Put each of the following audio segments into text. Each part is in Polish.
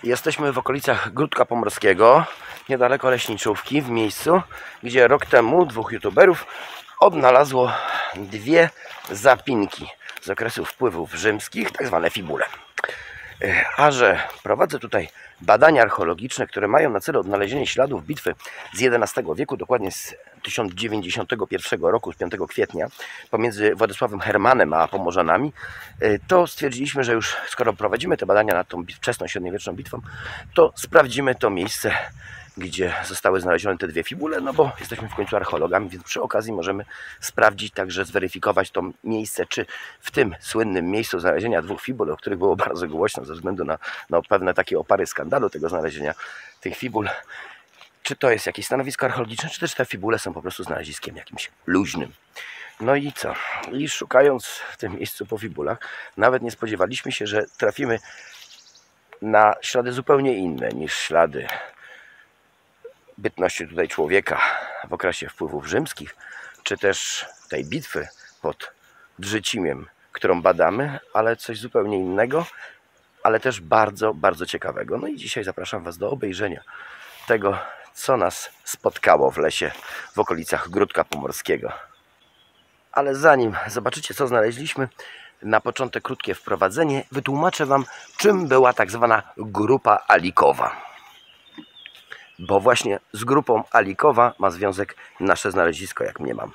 Jesteśmy w okolicach Gródka Pomorskiego, niedaleko Leśniczówki, w miejscu, gdzie rok temu dwóch youtuberów odnalazło dwie zapinki z okresu wpływów rzymskich, tak zwane fibule. A że prowadzę tutaj badania archeologiczne, które mają na celu odnalezienie śladów bitwy z XI wieku, dokładnie z 1091 roku, z 5 kwietnia, pomiędzy Władysławem Hermanem a Pomorzanami, to stwierdziliśmy, że już skoro prowadzimy te badania nad tą wczesną średniowieczną bitwą, to sprawdzimy to miejsce, gdzie zostały znalezione te dwie fibule, no bo jesteśmy w końcu archeologami, więc przy okazji możemy sprawdzić, także zweryfikować to miejsce, czy w tym słynnym miejscu znalezienia dwóch fibul, o których było bardzo głośno ze względu na pewne takie opary skandalu tego znalezienia tych fibul, czy to jest jakieś stanowisko archeologiczne, czy też te fibule są po prostu znaleziskiem jakimś luźnym. No i co? I szukając w tym miejscu po fibulach, nawet nie spodziewaliśmy się, że trafimy na ślady zupełnie inne niż ślady bytności tutaj człowieka w okresie wpływów rzymskich, czy też tej bitwy pod Drzycimiem, którą badamy, ale coś zupełnie innego, ale też bardzo, bardzo ciekawego. No i dzisiaj zapraszam Was do obejrzenia tego, co nas spotkało w lesie w okolicach Gródka Pomorskiego. Ale zanim zobaczycie, co znaleźliśmy, na początek krótkie wprowadzenie. Wytłumaczę Wam, czym była tak zwana grupa Alikowa. Bo właśnie z grupą Alikowa ma związek nasze znalezisko, jak mniemam.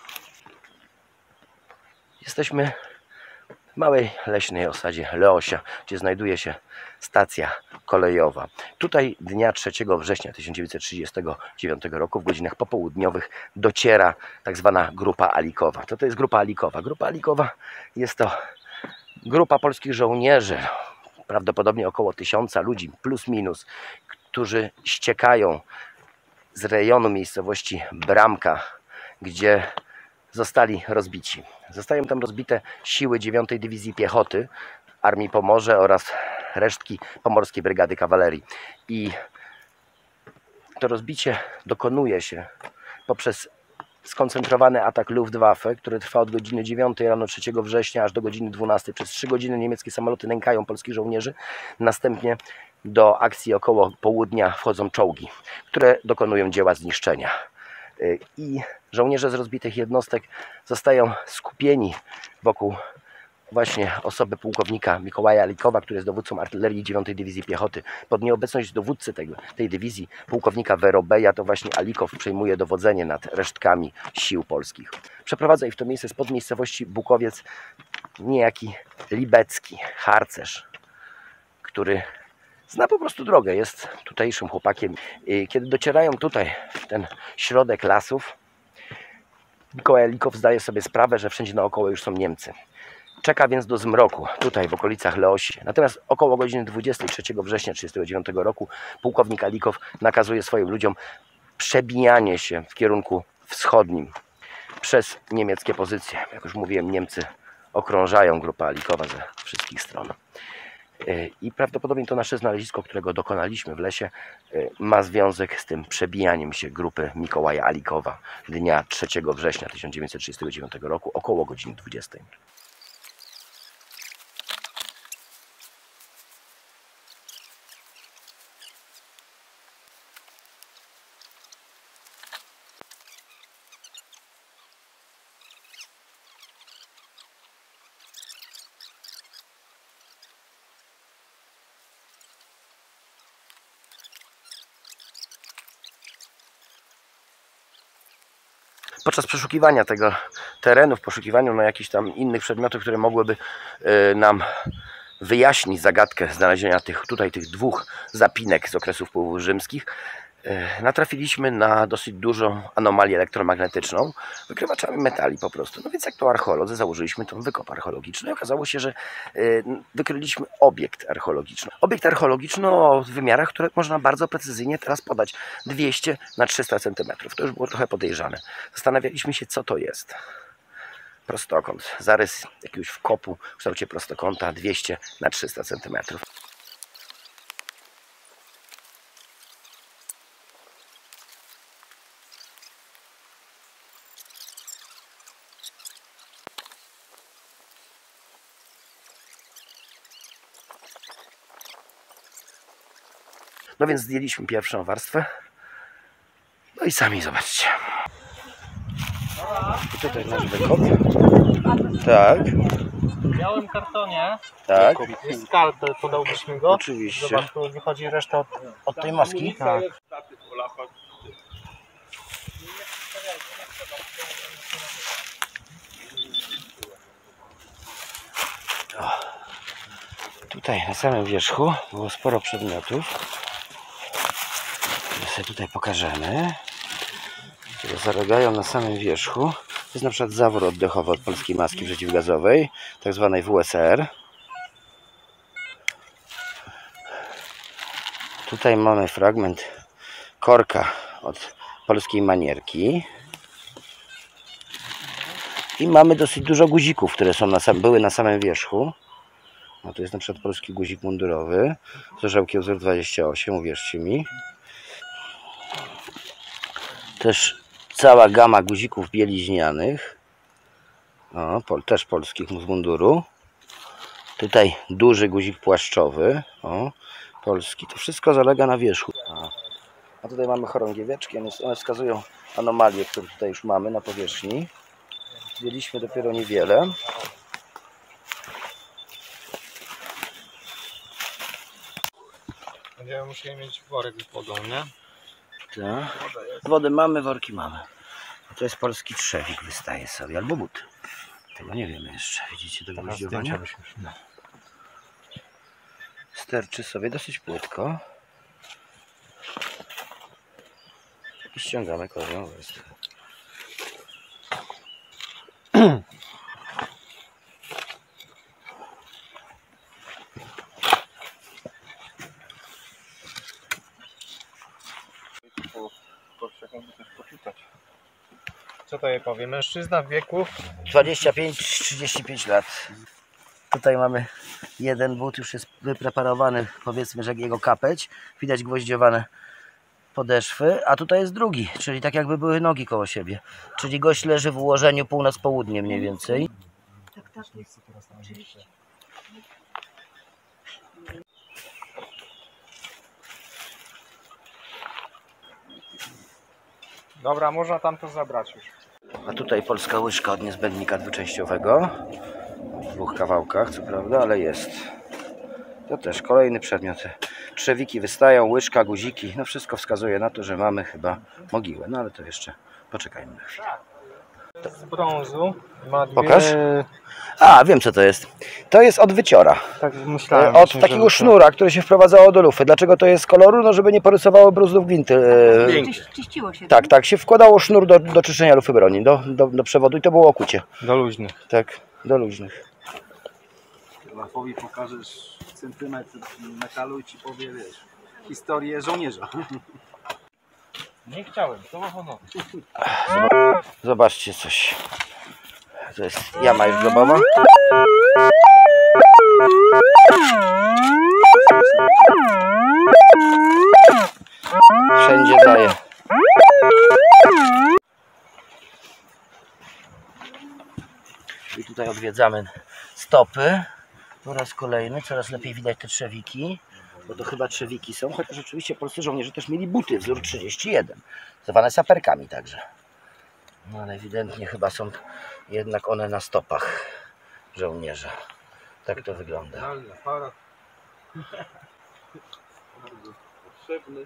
Jesteśmy w małej leśnej osadzie Leosia, gdzie znajduje się stacja kolejowa. Tutaj dnia 3 września 1939 roku w godzinach popołudniowych dociera tak zwana grupa Alikowa. Co to jest grupa Alikowa? Grupa Alikowa jest to grupa polskich żołnierzy, prawdopodobnie około 1000 ludzi, plus minus, którzy ściekają z rejonu miejscowości Bramka, gdzie zostali rozbici. Zostają tam rozbite siły 9 Dywizji Piechoty Armii Pomorze oraz resztki Pomorskiej Brygady Kawalerii. I to rozbicie dokonuje się poprzez skoncentrowany atak Luftwaffe, który trwa od godziny 9 rano 3 września aż do godziny 12. Przez 3 godziny niemieckie samoloty nękają polskich żołnierzy. Następnie do akcji około południa wchodzą czołgi, które dokonują dzieła zniszczenia. I żołnierze z rozbitych jednostek zostają skupieni wokół właśnie osoby pułkownika Mikołaja Alikowa, który jest dowódcą artylerii 9 Dywizji Piechoty. Pod nieobecność dowódcy tej dywizji, pułkownika Werobeja, to właśnie Alikow przejmuje dowodzenie nad resztkami sił polskich. Przeprowadza ich w to miejsce spod miejscowości Bukowiec niejaki Libecki, harcerz, który zna po prostu drogę, jest tutejszym chłopakiem. Kiedy docierają tutaj, w ten środek lasów, Mikołaj Alikow zdaje sobie sprawę, że wszędzie naokoło już są Niemcy. Czeka więc do zmroku, tutaj w okolicach Leosi. Natomiast około godziny 23 września 1939 roku pułkownik Alikow nakazuje swoim ludziom przebijanie się w kierunku wschodnim przez niemieckie pozycje. Jak już mówiłem, Niemcy okrążają grupę Alikowa ze wszystkich stron. I prawdopodobnie to nasze znalezisko, którego dokonaliśmy w lesie, ma związek z tym przebijaniem się grupy Mikołaja Alikowa dnia 3 września 1939 roku około godziny 20. Podczas przeszukiwania tego terenu, w poszukiwaniu na jakichś tam innych przedmiotów, które mogłyby nam wyjaśnić zagadkę znalezienia tych dwóch zapinek z okresu wpływów rzymskich, natrafiliśmy na dosyć dużą anomalię elektromagnetyczną, wykrywaczami metali po prostu. No więc jak to archeolodzy założyliśmy tą wykop archeologiczny i okazało się, że wykryliśmy obiekt archeologiczny. Obiekt archeologiczny o wymiarach, które można bardzo precyzyjnie teraz podać. 200 na 300 cm. To już było trochę podejrzane. Zastanawialiśmy się, co to jest. Prostokąt. Zarys jakiegoś wkopu w kształcie prostokąta 200 na 300 cm. No więc zdjęliśmy pierwszą warstwę. No i sami zobaczcie. I tutaj nasz wykop. Tak. W białym kartonie Tak. jest skalpel, podałbyś mi go? Oczywiście. Zobacz, tu wychodzi reszta Od tej maski? Tak. Tutaj na samym wierzchu było sporo przedmiotów, które sobie tutaj pokażemy, które zalegają na samym wierzchu. To jest na przykład zawór oddechowy od polskiej maski przeciwgazowej, tak zwanej WSR. Tutaj mamy fragment korka od polskiej manierki. I mamy dosyć dużo guzików, które są były na samym wierzchu. No to jest na przykład polski guzik mundurowy z orzełkiem wzór 28, uwierzcie mi. Też cała gama guzików bieliźnianych. O, też polskich z munduru. Tutaj duży guzik płaszczowy. O, polski. To wszystko zalega na wierzchu. A tutaj mamy chorągieweczki. One wskazują anomalie, które tutaj już mamy na powierzchni. Zdjęliśmy dopiero niewiele. Będziemy musieli mieć worek z wodą, nie? Tak. Wodę mamy, worki mamy. To jest polski trzewik, wystaje sobie, albo but. Tego nie wiemy jeszcze. Widzicie do gwoździowania? Sterczy sobie dosyć płytko. I ściągamy kolejną warstwę. Co to je powie? Mężczyzna w wieku 25-35 lat. Tutaj mamy jeden but, już jest wypreparowany, powiedzmy, że jego kapeć. Widać gwoździowane podeszwy, a tutaj jest drugi, czyli tak jakby były nogi koło siebie. Czyli gość leży w ułożeniu północ-południe mniej więcej. Tak, tak, jest oczywiście. Dobra, można tam to zabrać już. A tutaj polska łyżka od niezbędnika dwuczęściowego. W dwóch kawałkach, co prawda, ale jest. To też kolejny przedmiot. Trzewiki wystają, łyżka, guziki. No wszystko wskazuje na to, że mamy chyba mogiłę. No ale to jeszcze poczekajmy na chwilę. Z brązu. Ma dwie... Pokaż. A, wiem co to jest. To jest od wyciora. Tak myślałem. Od takiego sznura, który się wprowadzało do lufy. Dlaczego to jest koloru? No żeby nie porysowało bruzdów gwinty. Czyściło się. Tak, tak. Się wkładało sznur do czyszczenia lufy broni, do przewodu i to było okucie. Do luźnych. Tak, do luźnych. Lafowi pokażesz centymetr metalu i ci powie, wiesz, historię żołnierza. Nie chciałem, to ma honor. Zobaczcie coś. To jest jama już grobowa. Wszędzie daje. I tutaj odwiedzamy stopy. Po raz kolejny, coraz lepiej widać te trzewiki. Bo to chyba trzewiki są, chociaż oczywiście polscy żołnierze też mieli buty wzór 31, zwane saperkami także. No ale ewidentnie chyba są jednak one na stopach żołnierza. Tak to wygląda. Aparat. Bardzo potrzebny.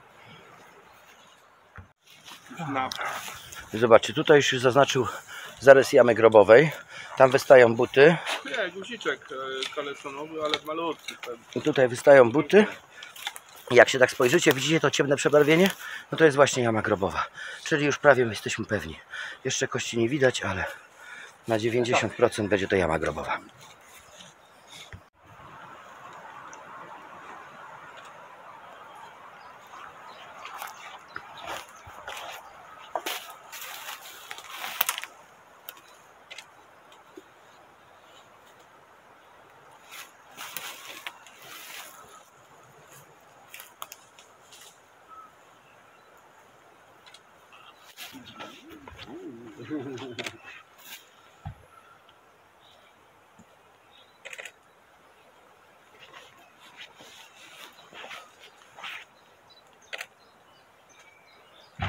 Zobaczcie, tutaj już zaznaczył zarys jamy grobowej. Tam wystają buty. Nie, guziczek kalesonowy, ale malutki. I tutaj wystają buty. Jak się tak spojrzycie, widzicie to ciemne przebarwienie? No to jest właśnie jama grobowa. Czyli już prawie jesteśmy pewni. Jeszcze kości nie widać, ale na 90% będzie to jama grobowa.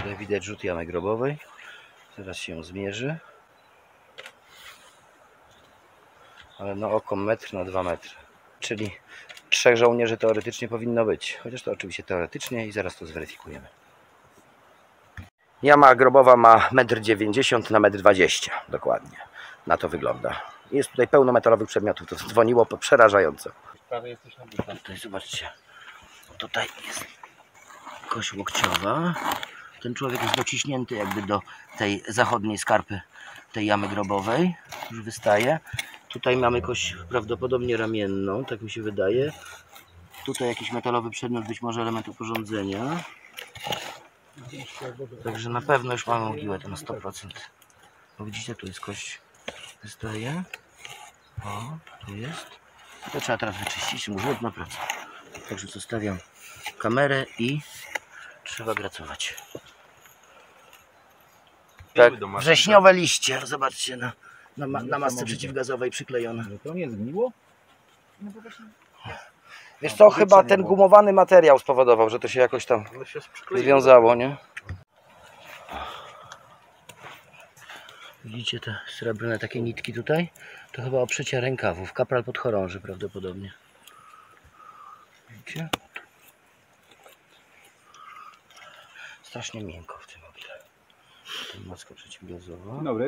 Tutaj widać rzut jamy grobowej. Zaraz się ją zmierzy. Ale no oko 1 na 2 metry. Czyli 3 żołnierzy teoretycznie powinno być. Chociaż to oczywiście teoretycznie i zaraz to zweryfikujemy. Jama grobowa ma 1,90 m na 1,20 m. Dokładnie. Na to wygląda. Jest tutaj pełno metalowych przedmiotów. To dzwoniło przerażająco. Prawie jesteś na buta. Tutaj zobaczcie. Tutaj jest kość łokciowa. Ten człowiek jest dociśnięty jakby do tej zachodniej skarpy tej jamy grobowej. Już wystaje. Tutaj mamy kość prawdopodobnie ramienną, tak mi się wydaje. Tutaj jakiś metalowy przedmiot, być może element oporządzenia. Także na pewno już mamy mogiłę, to na 100%. Bo widzicie, tu jest kość, wystaje. O, tu jest. To trzeba teraz wyczyścić, może jedna praca. Także zostawiam kamerę i trzeba gracować. Tak, wrześniowe liście, zobaczcie na masce przeciwgazowej przyklejone. To nie zgniło? No bo właśnie Wiesz co, chyba ten gumowany materiał spowodował, że to się jakoś tam związało, nie? Widzicie te srebrne takie nitki tutaj? To chyba oprzycie rękawów, kapral podchorąży prawdopodobnie. Widzicie? Strasznie miękko w tym ogóle. Ten maska przeciwgazowa. Dobry.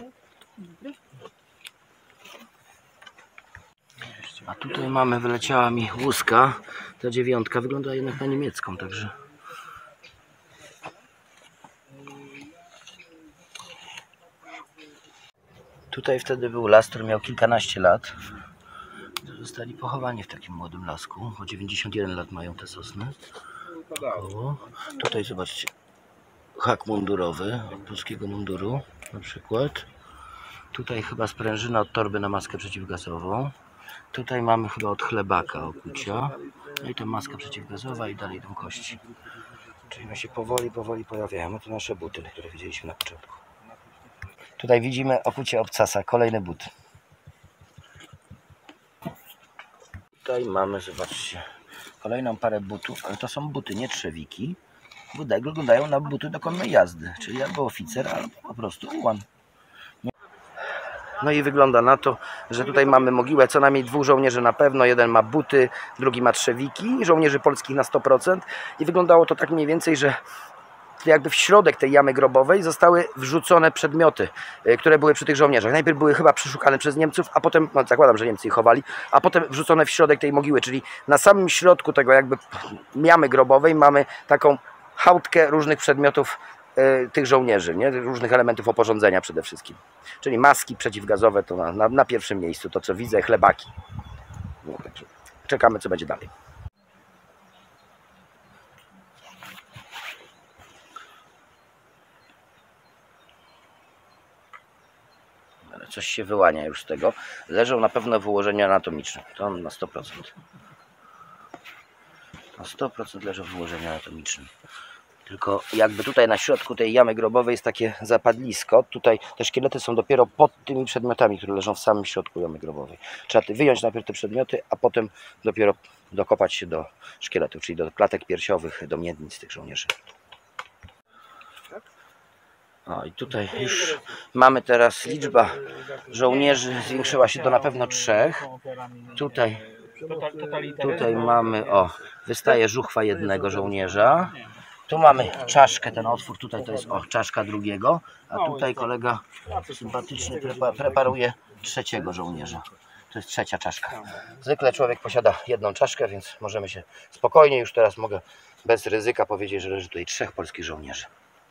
A tutaj mamy, wyleciała mi łuska. Ta 9 wygląda jednak na niemiecką, także... Tutaj wtedy był las, który miał kilkanaście lat. Zostali pochowani w takim młodym lasku. O 91 lat mają te sosny. O, tutaj zobaczcie. Hak mundurowy, polskiego munduru na przykład. Tutaj chyba sprężyna od torby na maskę przeciwgazową. Tutaj mamy chyba od chlebaka okucia. No i to maska przeciwgazowa i dalej idą kości. Czyli one się powoli pojawiają. No to nasze buty, które widzieliśmy na początku. Tutaj widzimy okucie obcasa, kolejny but. Tutaj mamy, zobaczcie, kolejną parę butów, ale to są buty, nie trzewiki. Wyglądają na buty do konnej jazdy, czyli albo oficer, albo po prostu ułan. No i wygląda na to, że tutaj mamy mogiłę co najmniej 2 żołnierzy na pewno. Jeden ma buty, drugi ma trzewiki, żołnierzy polskich na 100%. I wyglądało to tak mniej więcej, że jakby w środek tej jamy grobowej zostały wrzucone przedmioty, które były przy tych żołnierzach. Najpierw były chyba przeszukane przez Niemców, a potem, no zakładam, że Niemcy ich chowali, a potem wrzucone w środek tej mogiły, czyli na samym środku tego jakby jamy grobowej mamy taką hałdkę różnych przedmiotów tych żołnierzy, nie? Różnych elementów oporządzenia przede wszystkim. Czyli maski przeciwgazowe to na pierwszym miejscu, to co widzę, chlebaki. No, także czekamy, co będzie dalej. Ale coś się wyłania już z tego. Leżą na pewno w ułożeniu anatomicznym. To na 100%. Na 100% leżą w ułożeniu anatomicznym. Tylko jakby tutaj na środku tej jamy grobowej jest takie zapadlisko. Tutaj te szkielety są dopiero pod tymi przedmiotami, które leżą w samym środku jamy grobowej. Trzeba wyjąć najpierw te przedmioty, a potem dopiero dokopać się do szkieletów, czyli do klatek piersiowych, do miednic tych żołnierzy. O, i tutaj już mamy teraz liczba żołnierzy zwiększyła się do na pewno 3. Tutaj mamy, o, wystaje żuchwa jednego żołnierza. Tu mamy czaszkę, ten otwór tutaj to jest czaszka drugiego, a tutaj kolega sympatycznie preparuje 3. żołnierza. To jest 3. czaszka. Zwykle człowiek posiada 1 czaszkę, więc możemy się spokojnie, już teraz mogę bez ryzyka powiedzieć, że leży tutaj 3 polskich żołnierzy.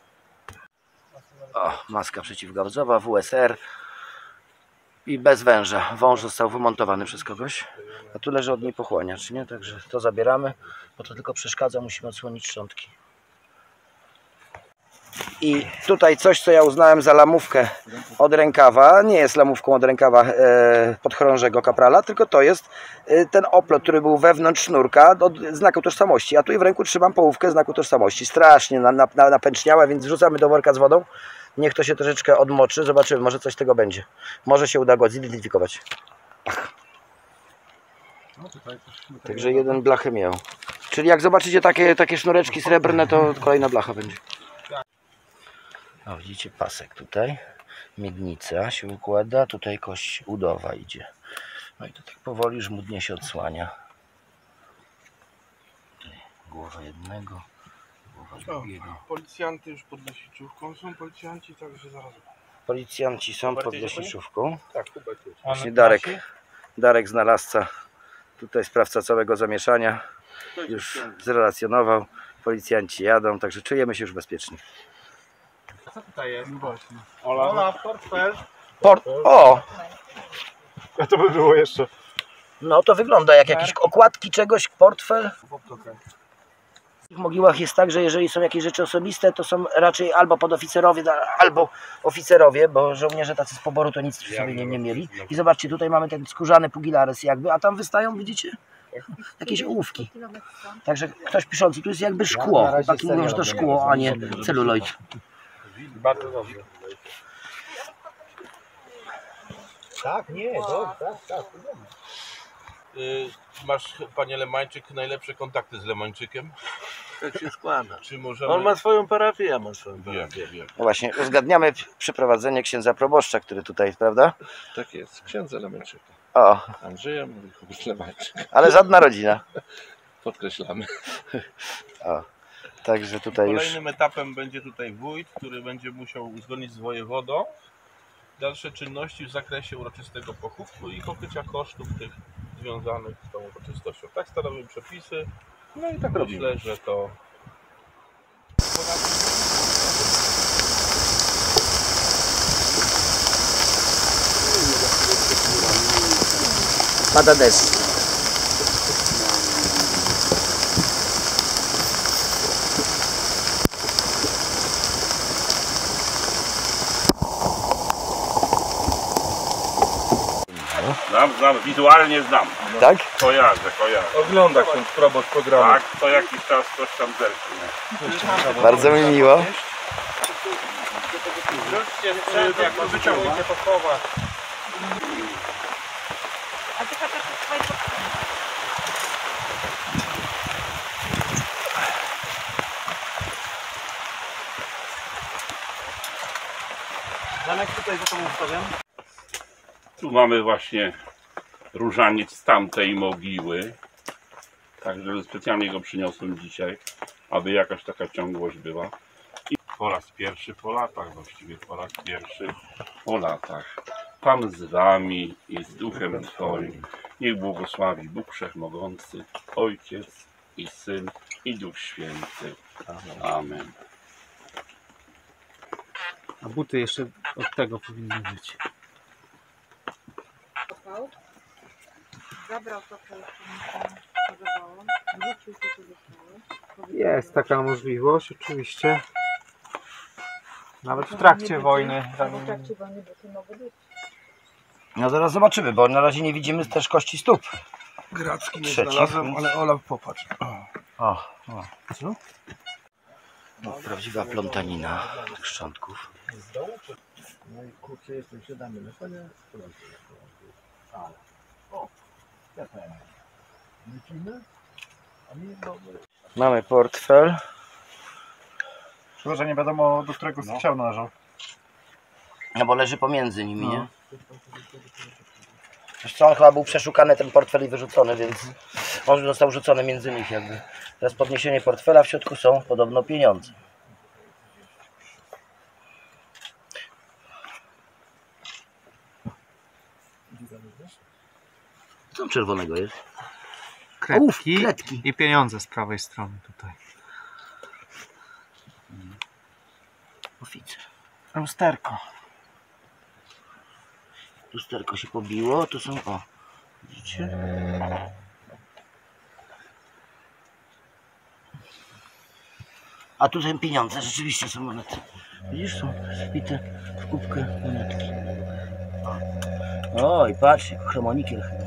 O, maska przeciwgazowa, WSR i bez węża. Wąż został wymontowany przez kogoś, a tu leży od niej pochłaniacz, nie? Także to zabieramy, bo to tylko przeszkadza, musimy odsłonić szczątki. I tutaj coś, co ja uznałem za lamówkę od rękawa, nie jest lamówką od rękawa podchorążego kaprala, tylko to jest ten oplot, który był wewnątrz sznurka od znaku tożsamości. A tu w ręku trzymam połówkę znaku tożsamości. Strasznie napęczniała, więc wrzucamy do worka z wodą. Niech to się troszeczkę odmoczy, zobaczymy, może coś z tego będzie. Może się uda go zidentyfikować. Ach. Także 1 blachę miał. Czyli jak zobaczycie takie sznureczki srebrne, to kolejna blacha będzie. O, widzicie pasek tutaj. Miednica się układa, tutaj kość udowa idzie. No i to tak powoli żmudnie się odsłania. Tutaj głowa jednego, głowa drugiego. Policjanty już pod Leśniczówką są, policjanci, także zaraz. Policjanci są pod Leśniczówką. Tak, Hubert jest. Właśnie Darek znalazca, tutaj sprawca całego zamieszania, już zrelacjonował. Policjanci jadą, także czujemy się już bezpieczni. Co tutaj jest? Właśnie. Ola, portfel. O! A to by było jeszcze. No to wygląda jak jakieś okładki czegoś, portfel. W tych mogiłach jest tak, że jeżeli są jakieś rzeczy osobiste, to są raczej albo podoficerowie, albo oficerowie, bo żołnierze tacy z poboru to nic przy sobie nie mieli. I zobaczcie, tutaj mamy ten skórzany pugilares jakby, a tam wystają, widzicie? Jakieś ołówki. Także ktoś piszący, tu jest jakby szkło. Chłopaki mówią, że to szkło, a nie celuloid. Bardzo dobrze. Tak, nie, tak. Masz, panie Lemańczyk, najlepsze kontakty z Lemańczykiem? Tak się składa. Czy możemy... On ma swoją parafię, ja mam swoją Wiem, parafię. wiem. No właśnie, uzgadniamy przeprowadzenie księdza proboszcza, który tutaj, prawda? Tak jest, księdza Lemeńczyka. O, Andrzeja mówi Hubert Lemeńczyk. ale żadna rodzina. Podkreślamy. O, także tutaj już... Kolejnym etapem będzie tutaj wójt, który będzie musiał uzgodnić z wojewodą dalsze czynności w zakresie uroczystego pochówku i pokrycia kosztów tych związanych z tą uroczystością. Tak stanowią przepisy. No i tak robimy. Myślę, że to... Pada deszcz. Znam, wizualnie znam. Tak? Kojarzę. Ogląda ksiądz proboszcz programu. Tak, co jakiś czas coś tam zerknie. Bardzo mi miło. Wróćcie sprzęt, jak wyciągnięcie to chowa. A ty chociaż swoje Zamek tutaj za tobą stawiam. Tu mamy właśnie różaniec z tamtej mogiły. Także specjalnie go przyniosłem dzisiaj, aby jakaś taka ciągłość była. I po raz pierwszy po latach, właściwie po raz pierwszy po latach. Pan z wami i z duchem Twoim. Niech błogosławi Bóg Wszechmogący, Ojciec i Syn i Duch Święty. Amen. A buty jeszcze od tego powinny być. kopał, zabrał to, co jeszcze mu się podobało, wrócił to, co zostało. Jest taka możliwość, oczywiście. Nawet w trakcie wojny. W trakcie wojny buty mogły być. No zaraz zobaczymy, bo na razie nie widzimy też kości stóp. Gracki nie Trzeci. znalazłem, ale Ola, popatrz. O. Co? No, prawdziwa plątanina tych szczątków. No i kurczę, jestem siadamy na konia. Mamy portfel. Szkoda, że nie wiadomo, do którego strzał należał. No bo leży pomiędzy nimi, nie? Zresztą on chyba był przeszukany, ten portfel, i wyrzucony, więc on został rzucony między nich jakby. Teraz podniesienie portfela, w środku są podobno pieniądze. Co czerwonego jest? Kredki, kredki. i pieniądze z prawej strony tutaj. Oficer. Lusterko. Lusterko się pobiło, to są... O, widzicie? A tu są pieniądze, rzeczywiście są monety. Widzisz, są zbite w kubkę monetki. O, i patrz, chromonikiel chyba.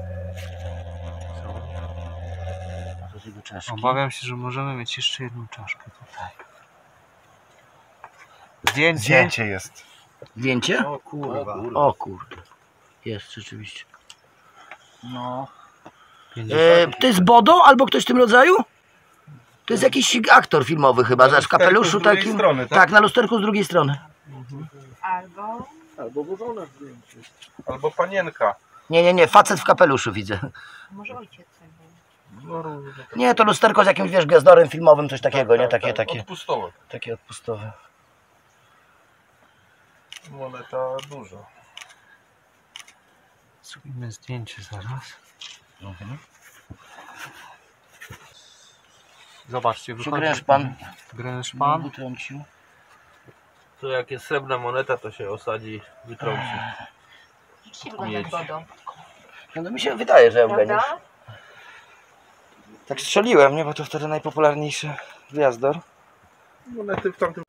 To z jego czaszki. Obawiam się, że możemy mieć jeszcze jedną czaszkę tutaj. Zdjęcie jest. Zdjęcie? O kurwa. O kurde. Jest rzeczywiście. No. To jest Bodo albo ktoś w tym rodzaju? To jest jakiś aktor filmowy chyba, Na w kapeluszu lusterku z drugiej takim. strony, tak? Tak, na lusterku z drugiej strony. Albo Albo włożone zdjęcie. Albo panienka. Nie, facet w kapeluszu widzę. może ojciec albo... No, różne takie. Nie, to lusterko z jakimś, wiesz, gwiazdorem filmowym, coś takiego, nie? Tak, Takie odpustowe. takie odpustowe. Moneta duża. Zrobimy zdjęcie zaraz. Zobaczcie, wychodzi Pan. grężpan. Wytrącił. To jak jest srebrna moneta, to się osadzi, wytrąci. Rzeczywiście wygląda jak wodą. No mi się wydaje, że Eugeniusz. Prawda? Tak strzeliłem, nie? Bo to wtedy najpopularniejszy gwiazdor. Monety w tamtym...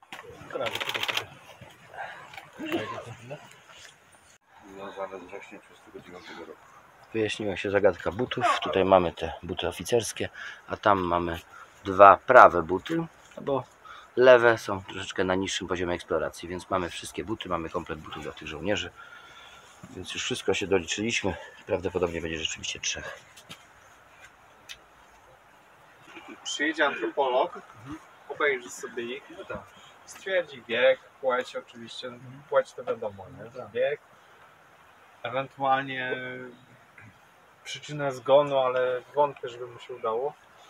Związane z wrześniem 1939 roku. Wyjaśniła się zagadka butów. Tutaj mamy te buty oficerskie, a tam mamy dwa prawe buty, no bo lewe są troszeczkę na niższym poziomie eksploracji, więc mamy wszystkie buty, mamy komplet butów dla tych żołnierzy. Więc już wszystko się doliczyliśmy. Prawdopodobnie będzie rzeczywiście 3. Przyjedzie antropolog, obejrzy sobie ich, stwierdzi wiek, płeć oczywiście, płeć to wiadomo, nie? Wiek, ewentualnie przyczynę zgonu, ale wątpię, żeby mu się udało.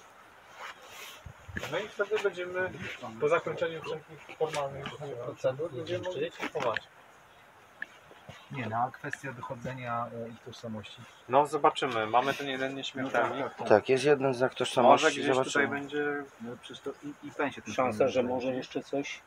No i wtedy będziemy, po zakończeniu wszelkich formalnych procedur, będziemy mogli informować. Nie, no a kwestia dochodzenia ich tożsamości. No zobaczymy, mamy ten jeden nieśmiertelnik. Tak, jest jeden znak Może tożsamości. gdzieś tutaj Zobaczymy. będzie No przecież to i będzie ten szansa, problem, że może jeszcze coś.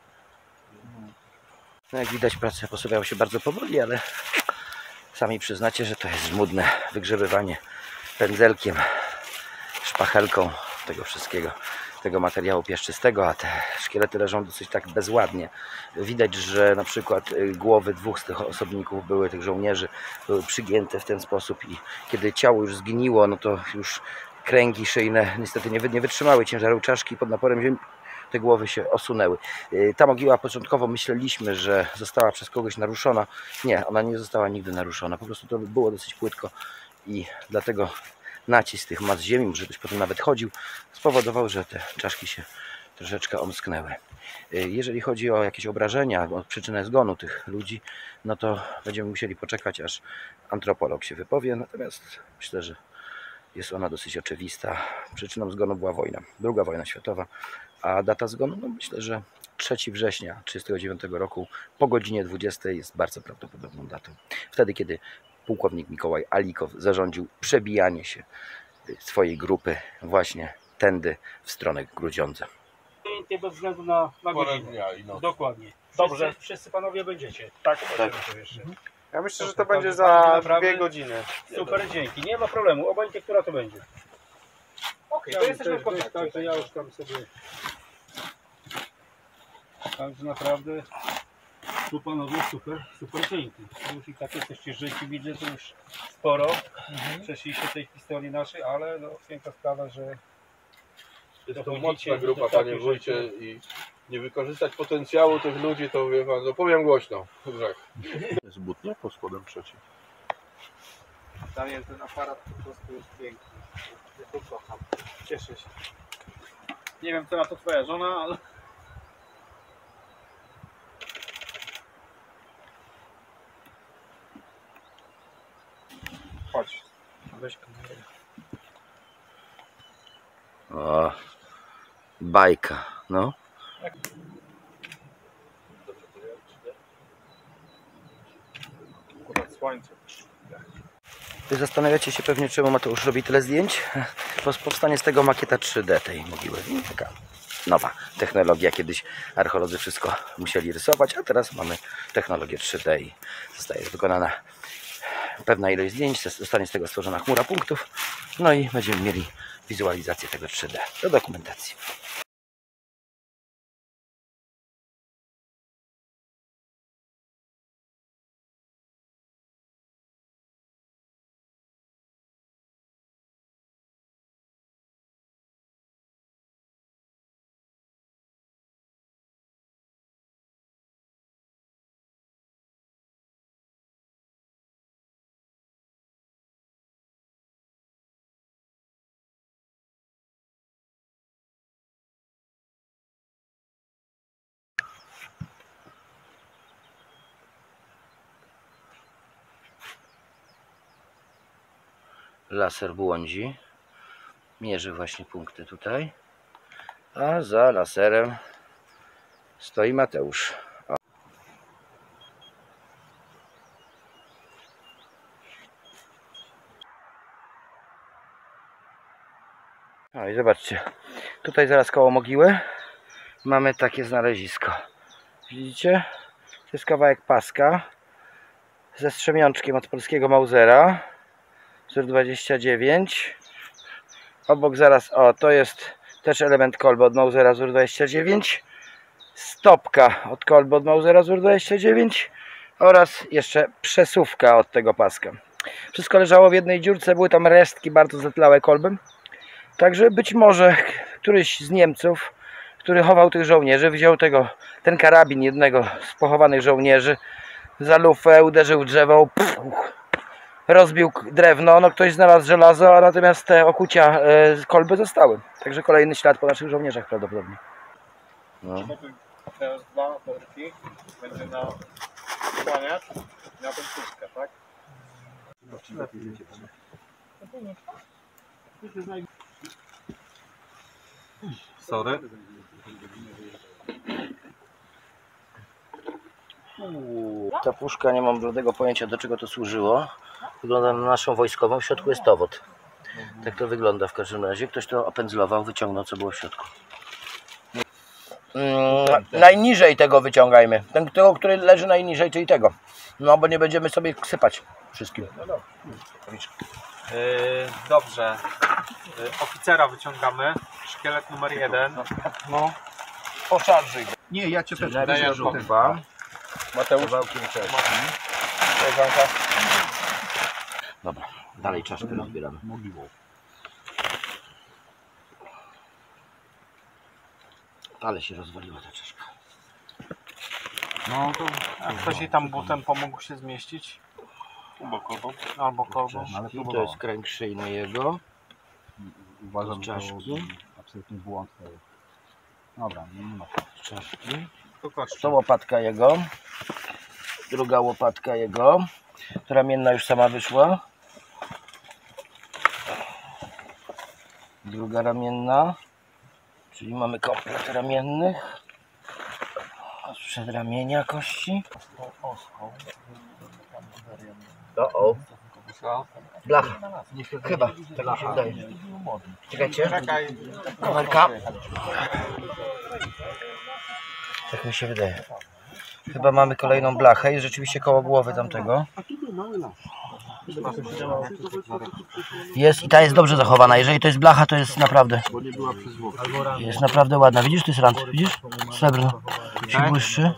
No jak widać, prace posuwają się bardzo powoli, ale sami przyznacie, że to jest żmudne wygrzebywanie pędzelkiem, szpachelką tego wszystkiego, tego materiału piaszczystego, a te szkielety leżą dosyć tak bezładnie. Widać, że na przykład głowy dwóch z tych osobników były, tych żołnierzy, były przygięte w ten sposób i kiedy ciało już zgniło, no to już kręgi szyjne niestety nie wytrzymały ciężaru czaszki, pod naporem ziemi te głowy się osunęły. Ta mogiła początkowo myśleliśmy, że została przez kogoś naruszona. Nie, ona nie została nigdy naruszona. Po prostu to było dosyć płytko i dlatego nacisk tych mas ziemi, może ktoś potem nawet chodził, spowodował, że te czaszki się troszeczkę omsknęły. Jeżeli chodzi o jakieś obrażenia, o przyczynę zgonu tych ludzi, no to będziemy musieli poczekać, aż antropolog się wypowie. Natomiast myślę, że jest ona dosyć oczywista. Przyczyną zgonu była wojna, II wojna światowa, a data zgonu, no myślę, że 3 września 1939 roku po godzinie 20 jest bardzo prawdopodobną datą. Wtedy, kiedy pułkownik Mikołaj Alikow zarządził przebijanie się swojej grupy właśnie tędy w stronę Grudziądza. Nie bez względu na Porę godzinę. dnia i nocy. Dokładnie. Dobrze. Wszyscy panowie będziecie. Tak, Tak. to jeszcze. Ja myślę, że to Super, będzie bardzo za naprawdę. 2 godziny. Super, dzięki. Nie ma problemu. Obojętnie, która to będzie. Okej, Ja to jesteśmy w też, kontakcie. także ja już tam sobie... Także naprawdę tu panowie super dzięki. Już i tak jesteście życi, widzę, to już sporo. Przeszliście tej historii naszej, ale no piękna sprawa, że Jest to dochodzicie mocna do grupa, takiej panie rzeczy. wójcie, i nie wykorzystać potencjału tych ludzi, to wie pan, no powiem głośno. Grzech. Jest but, nie? Pod spodem 3. Daniel, ten aparat po prostu jest piękny. Ja to kocham. Cieszę się. nie wiem co na to twoja żona, ale... Chodź. Weź kamerę. O, bajka, no. Akurat słońce. Wy zastanawiacie się pewnie, czemu Mateusz robi tyle zdjęć? Powstanie z tego makieta 3D tej mogiły. Taka nowa technologia. Kiedyś archeolodzy wszystko musieli rysować, a teraz mamy technologię 3D i zostaje wykonana pewna ilość zdjęć, zostanie z tego stworzona chmura punktów, no i będziemy mieli wizualizację tego 3D do dokumentacji. laser błądzi. Mierzy właśnie punkty tutaj. A za laserem stoi Mateusz. No i zobaczcie, tutaj zaraz koło mogiły mamy takie znalezisko. Widzicie? To jest kawałek paska ze strzemiączkiem od polskiego Mausera, wzór 29. Obok zaraz, o, to jest też element kolby od Mausera, wzór 29. Stopka od kolby od Mausera, wzór 29. Oraz jeszcze przesuwka od tego paska. Wszystko leżało w jednej dziurce, były tam resztki bardzo zatlałe kolby. Także być może któryś z Niemców, który chował tych żołnierzy, wziął ten karabin jednego z pochowanych żołnierzy za lufę, uderzył w drzewo, rozbił drewno, no ktoś znalazł żelazo, a natomiast te okucia z kolby zostały. Także kolejny ślad po naszych żołnierzach prawdopodobnie. No. Teraz dwa worki będzie na kłaniacz i na tą puszkę, tak? Sorry. Ta puszka, nie mam bladego pojęcia, do czego to służyło. Wygląda na naszą wojskową, w środku jest dowód. Tak to wygląda w każdym razie. Ktoś to opędzlował, wyciągnął, co było w środku. Najniżej tego wyciągajmy. Tego, który leży najniżej, czyli tego. No, bo nie będziemy sobie sypać wszystkim. Dobrze. Oficera wyciągamy. Szkielet numer 1. No, poszarżyj. Nie, ja cię też Daję daję. dwa. Mateusz. Dobra, dalej czaszkę rozbieramy. Ale się rozwaliła ta czaszka. No to a ktoś jej tam butem pomógł się zmieścić? Albo kolbą. I to jest kręg szyjny jego. Uważam, że to Czaszki. absolutny błąd. Dobra, nie ma. Czaszki. To kości. To łopatka jego. Druga łopatka jego. Ta ramienna już sama wyszła. Druga ramienna. Czyli mamy komplet ramiennych. Z przedramienia kości. O. Blacha. Chyba, tak mi się wydaje. Czekajcie. Kamerka. Tak mi się wydaje. Chyba mamy kolejną blachę. Jest rzeczywiście koło głowy tamtego. Jest i ta jest dobrze zachowana. Jeżeli to jest blacha, to jest naprawdę. Jest naprawdę ładna. Widzisz, to jest rand. Widzisz? Srebrno. Się błyszczy.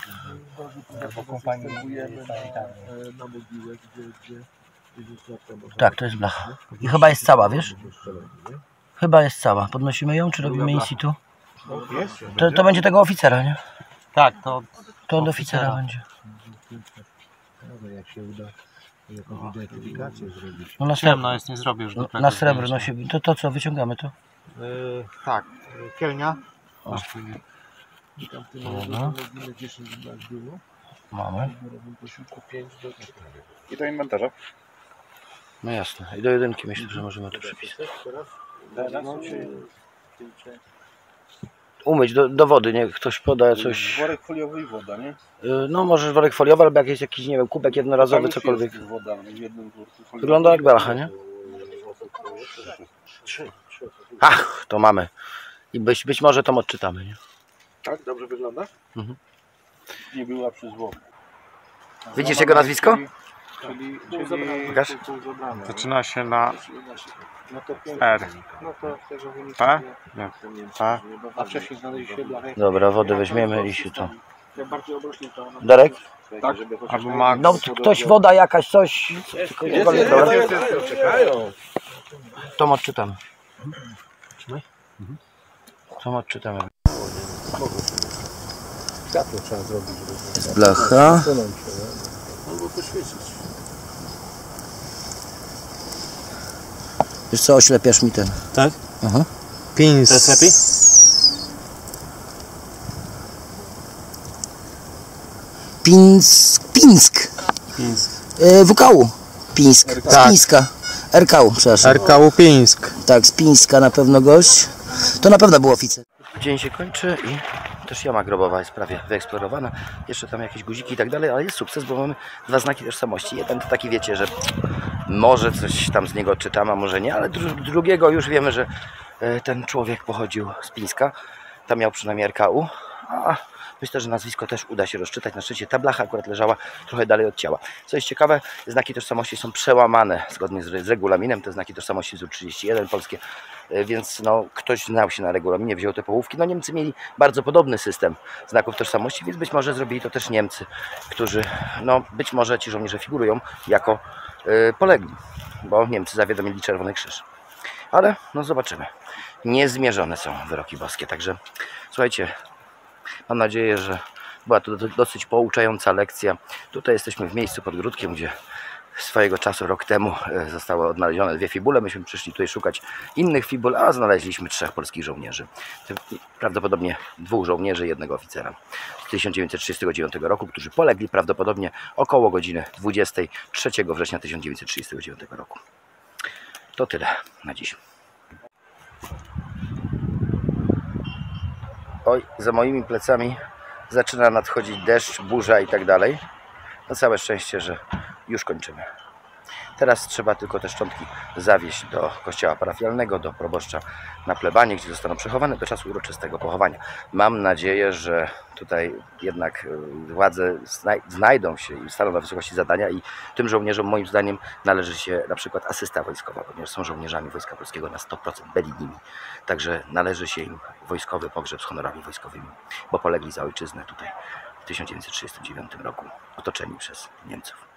Tak, to jest blacha. I chyba jest cała, wiesz? Chyba jest cała. Podnosimy ją, czy robimy in situ? To będzie tego oficera, nie? Tak, To od oficera będzie. Jak się uda jakąś identyfikację zrobić. No na ciemno jest, nie zrobię już dobrego na srebrno się... To co, wyciągamy to? tak, kielnia. Dobra. Mamy. I do inwentarza. No jasne. I do jedynki myślę, że możemy to przepisać. Umyć do wody, niech ktoś poda coś. Worek foliowy i woda, nie? No może worek foliowy, albo jak jest jakiś, nie wiem, kubek jednorazowy, cokolwiek. Woda w jednym worku foliowym. Wygląda jak blacha, nie? Ach, to mamy. I być może to odczytamy, nie? Tak? Dobrze wygląda? Mhm. Nie była przy złomie. Widzisz jego nazwisko? Czyli Pokaż. Zaczyna się na No to R. No to tego wynika. P? Nie. P. A wcześniej znaleźliście blachę. Dobra, wodę weźmiemy i się to. Jak bardziej obrośnie to ona. Darek? Tak. Albo Max. No ktoś, woda jakaś, coś. Czekają. To odczytamy. To odczytamy. Światło trzeba zrobić, żeby Jest blacha. albo poświecić. Wiesz co, oślepiasz mi ten. Tak? Aha. Pins. To jest lepiej? Pińsk. WKU. Pińsk. Z Pińska. RKU, przepraszam. RKU Pińsk. Tak, z Pińska na pewno gość. To na pewno był oficer. Dzień się kończy i też jama grobowa jest prawie wyeksplorowana. Jeszcze tam jakieś guziki i tak dalej, ale jest sukces, bo mamy 2 znaki tożsamości. Jeden to taki, wiecie, że może coś tam z niego czytam, a może nie, ale drugiego już wiemy, że ten człowiek pochodził z Pińska. Tam miał przynajmniej RKU. A myślę, że nazwisko też uda się rozczytać. Na szczycie ta blacha akurat leżała trochę dalej od ciała. Co jest ciekawe, znaki tożsamości są przełamane zgodnie z regulaminem. Te znaki tożsamości z 31 polskie, więc no, ktoś znał się na regulaminie, wziął te połówki. No Niemcy mieli bardzo podobny system znaków tożsamości, więc być może zrobili to też Niemcy, którzy, no być może ci żołnierze figurują jako polegli, bo Niemcy zawiadomili Czerwony Krzyż. Ale no zobaczymy. Niezmierzone są wyroki boskie, także słuchajcie, mam nadzieję, że była to dosyć pouczająca lekcja. Tutaj jesteśmy w miejscu pod Gródkiem, gdzie swojego czasu, rok temu, zostały odnalezione 2 fibule. Myśmy przyszli tutaj szukać innych fibul, a znaleźliśmy 3 polskich żołnierzy. Prawdopodobnie 2 żołnierzy i 1 oficera z 1939 roku, którzy polegli prawdopodobnie około godziny 23 września 1939 roku. To tyle na dziś. Oj, za moimi plecami zaczyna nadchodzić deszcz, burza i tak dalej. No całe szczęście, że już kończymy. Teraz trzeba tylko te szczątki zawieźć do kościoła parafialnego, do proboszcza na plebanie, gdzie zostaną przechowane do czasu uroczystego pochowania. Mam nadzieję, że tutaj jednak władze znajdą się i staną na wysokości zadania i tym żołnierzom moim zdaniem należy się na przykład asysta wojskowa, ponieważ są żołnierzami Wojska Polskiego na 100%, byli nimi. Także należy się im wojskowy pogrzeb z honorami wojskowymi, bo polegli za ojczyznę tutaj w 1939 roku, otoczeni przez Niemców.